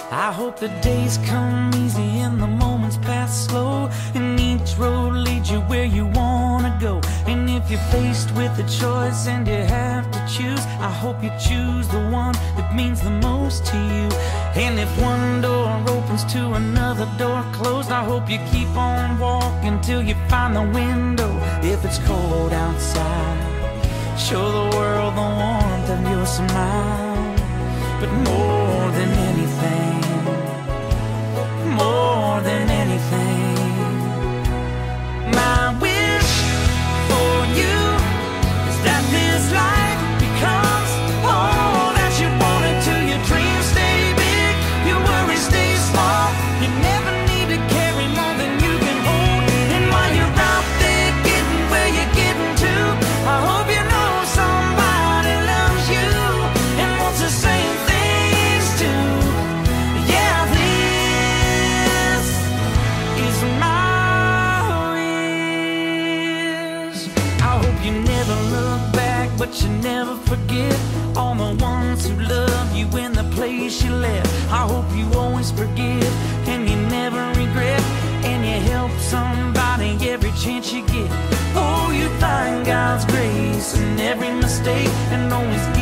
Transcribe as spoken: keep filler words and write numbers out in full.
I hope the days come easy and the moments pass slow, and each road leads you where you wanna go. And if you're faced with a choice and you have to choose, I hope you choose the one that means the most to you. And if one door opens to another door closed, I hope you keep on walking till you find the window. If it's cold outside, show the world the warmth of your smile. But more than anything, more than anything, my wish for you is that this life becomes all that you want it to. Your dreams stay big, your worries stay small. You never need to carry more than you can hold. And while you're out there getting where you're getting to, I hope you know somebody loves you and wants the same things too. Yeah, this is my wish. I hope you never look back, but you never forget all the ones who love you in the place you left. I hope you always forgive and you never regret, and you help somebody every chance you get. Oh, you find God's grace in every mistake and always